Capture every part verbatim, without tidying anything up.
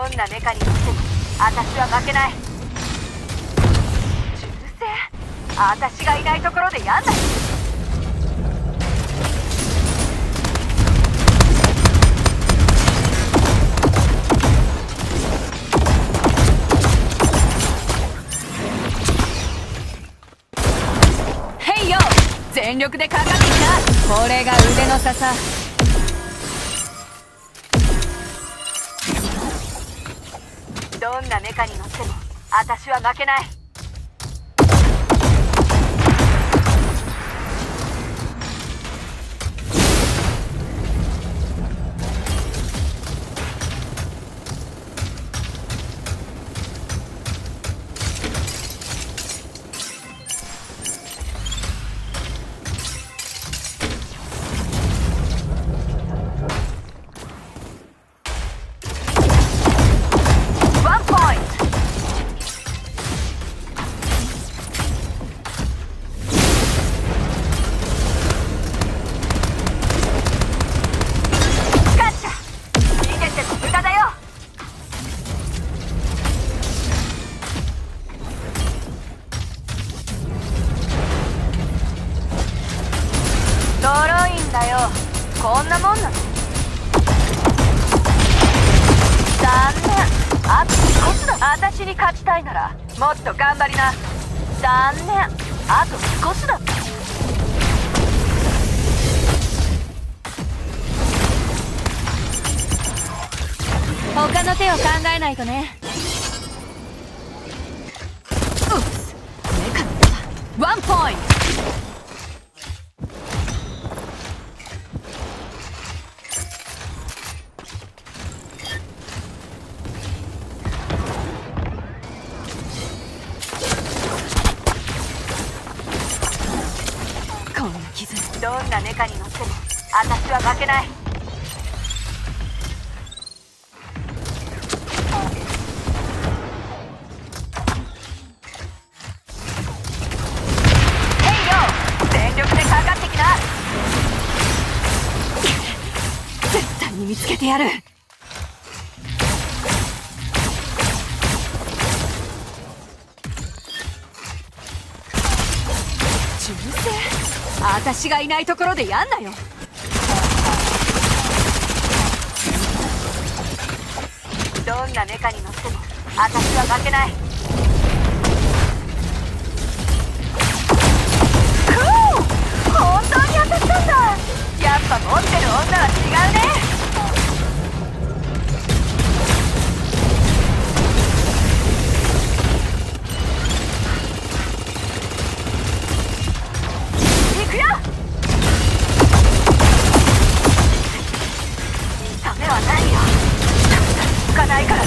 んなメカに乗っても私は負けない。銃声？私がいないところでやんない。へいよ、全力でかかってきた。これが腕の差さ。どんなメカに乗っても私は負けない。こんなもんなの？残念。あと少しだ。私に勝ちたいならもっと頑張りな。残念。あと少しだった。他の手を考えないとね。うっす、メカのワンポイント。どんなメカに乗っても私は負けない。へいよ、全力でかかってきな。絶対に見つけてやる。銃声？私がいないところでやんなよ。どんなメカに乗っても私は負けない。ふう、本当に当たったんだ。やっぱ持ってる女は違うね。ないからね。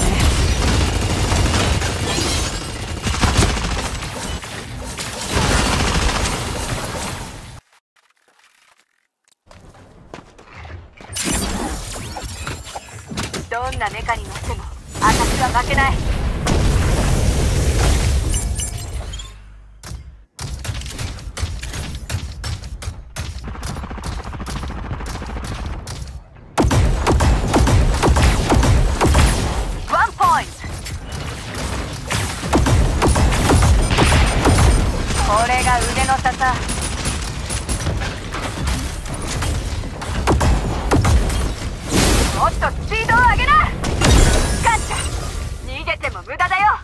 どんなメカに乗っても私は負けない。これが腕の差さ。もっとスピードを上げな。ガッチャ、逃げても無駄だよ。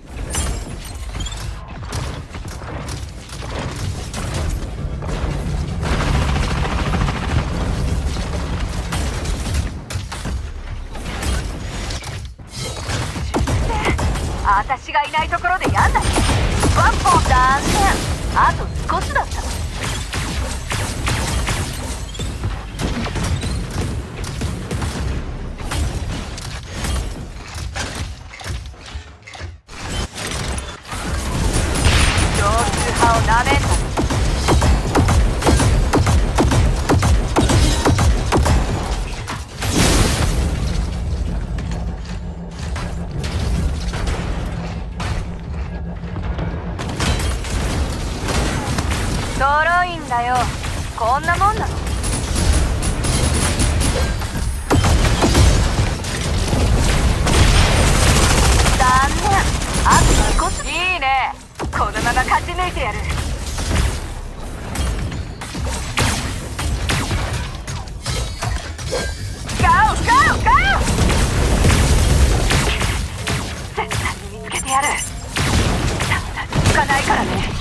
私がいないところでやんない。ワンポン。残念。あと少しだった。少数派をなめんな。脆いんだよ。こんなもんなの。 残念。あと少し。いいね。このまま勝ち抜いてやる。ゴーゴーゴー。絶対に見つけてやる。つかないからね。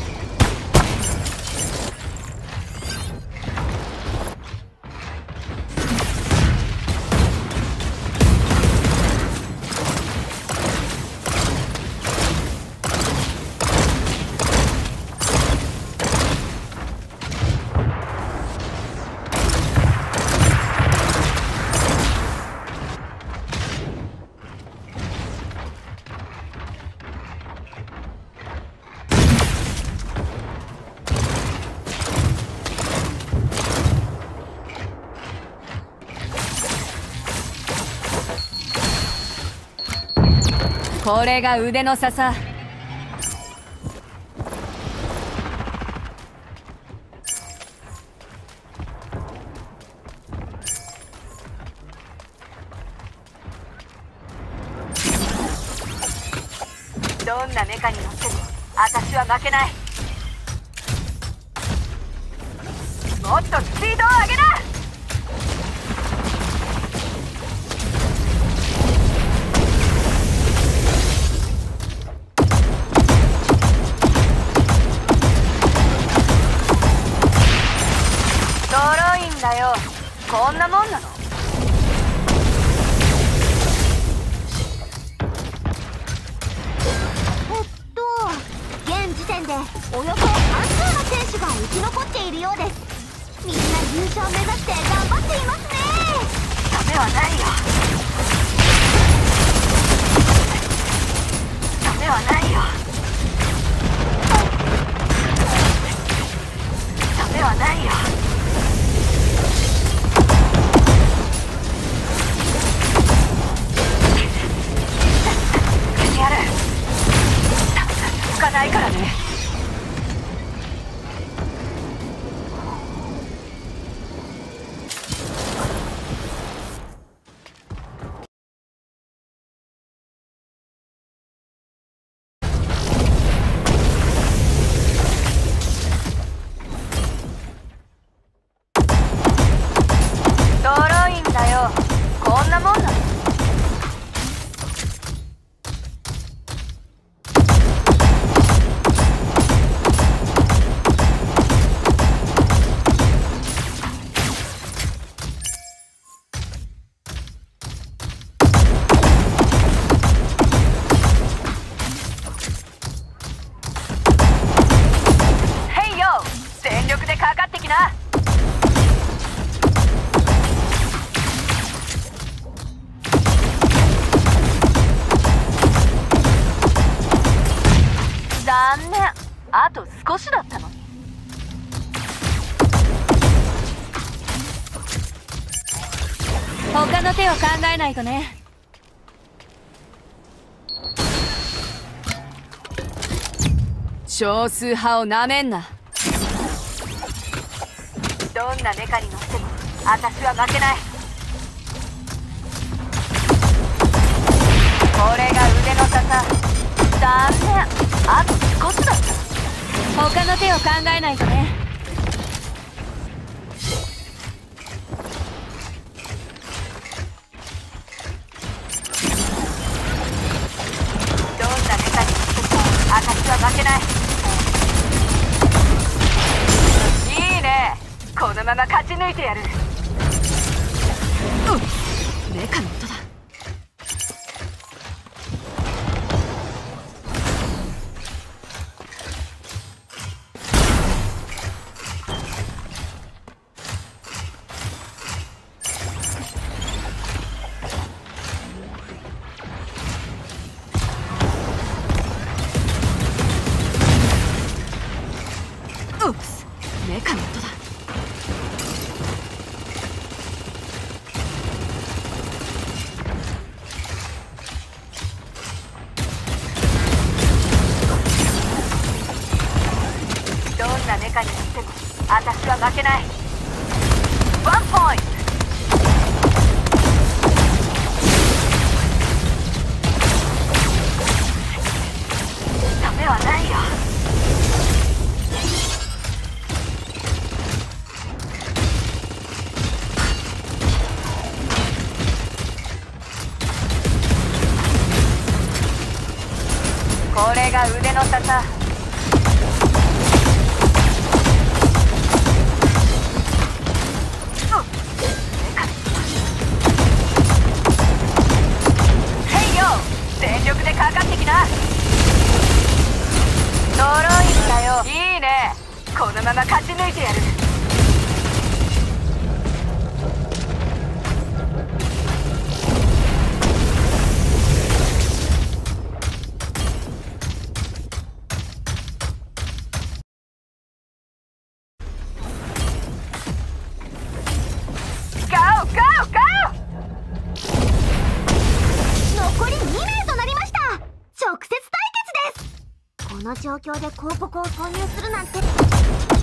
これが腕の差さ。 どんなメカに乗っても私は負けない。もっとスピードを上げな。だよ。こんなもんなの。 えっと現時点でおよそ半数の選手が生き残っているようです。みんな優勝目指して頑張っていますね。 ダメはないよ。ダメはないよ。ダメはないよ。つかないからね。ドローインだよ。こんなもんなの。全力でかかってきな。残念。あと少しだったのに。 他の手を考えないとね。少数派をなめんな。 どんなメカに乗っても私は負けない。これが腕の差さ。残念。あと少しだった。 他の手を考えないとね。 どんなメカに乗っても私は負けない。いいね。このまま勝ち抜いてやる。 うん、メカの音だ。うっす、メカの音だ。 どんなメカに乗っても私は負けない。ワンポイント。 れが腕の差さ。へいよ、全力でかかってきな。呪いんだよ。いいね、このまま勝ち抜いてやる。 残りに名となりました。直接対決です。この状況で広告を挿入するなんて